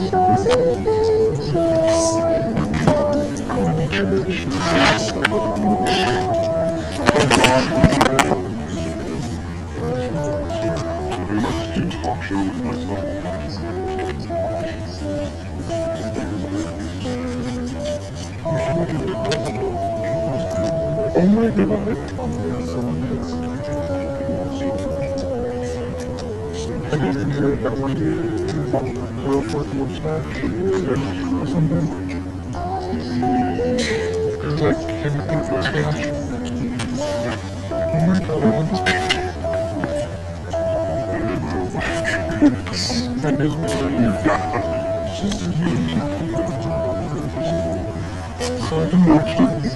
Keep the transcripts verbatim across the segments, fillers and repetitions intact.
Talk show with myself. Oh my god. I didn't hear that one real quick was smash or something. Cause I came to think of smash. Oh my god. That is so I can watch this.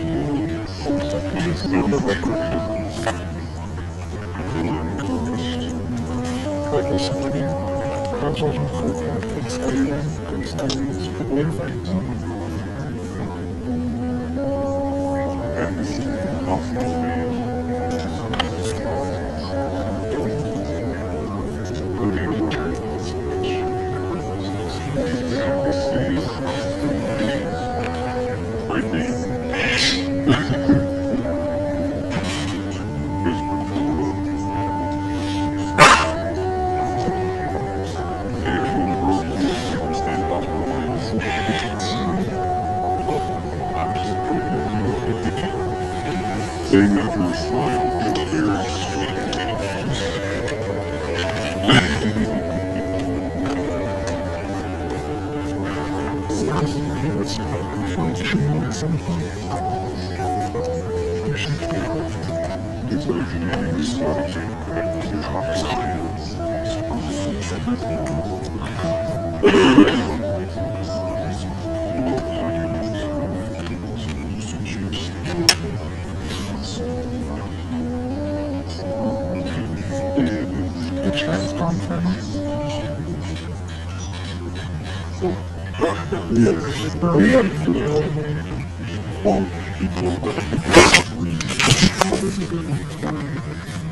Like somebody comes on the phone and studies studies boyfriends. They never smile in tears. It's not a function or something. You should be happy. It's actually something that talks the chat's gone for me. Yes, hurry up. Oh, people.